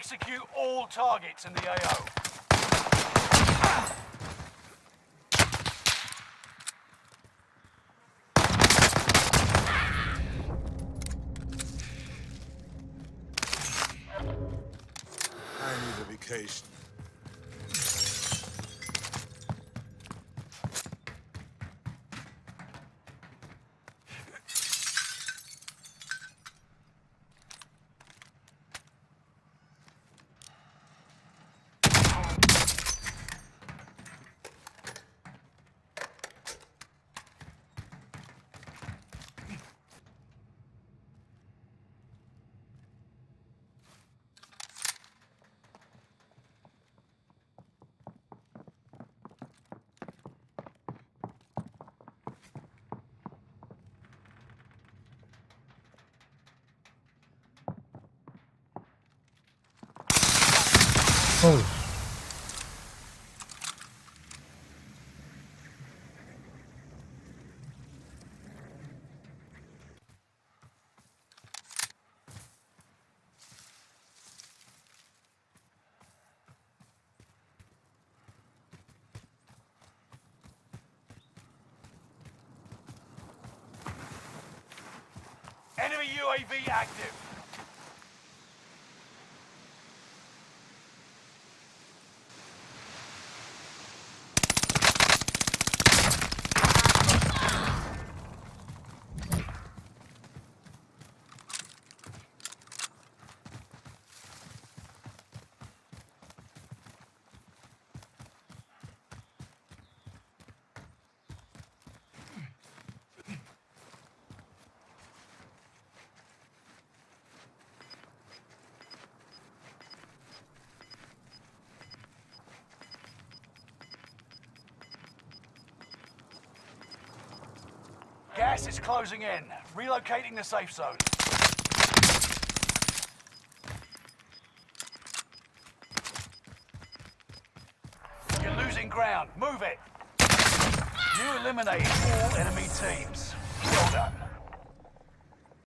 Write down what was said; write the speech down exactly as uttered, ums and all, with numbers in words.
Execute all targets in the A O. I need a vacation. Holy. Enemy U A V active. Gas is closing in. Relocating the safe zone. You're losing ground. Move it. You eliminated all enemy teams. Well done.